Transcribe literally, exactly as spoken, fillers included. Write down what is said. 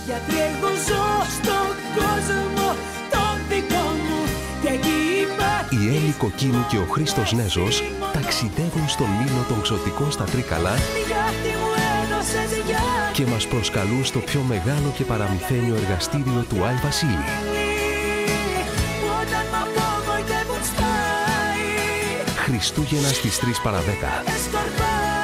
Γιατί εγώ ζω στον κόσμο τον δικό μου και εκεί υπάρχει. Η Έλλη Κοκκίνου και ο Χρήστος Νέζος ταξιδεύουν στον ήλιο των Ξωτικών στα Τρίκαλα και μας προσκαλούν στο πιο μεγάλο και παραμυθένιο εργαστήριο του Άι Βασίλη. Χριστούγεννα στις τρεις παρά δέκα.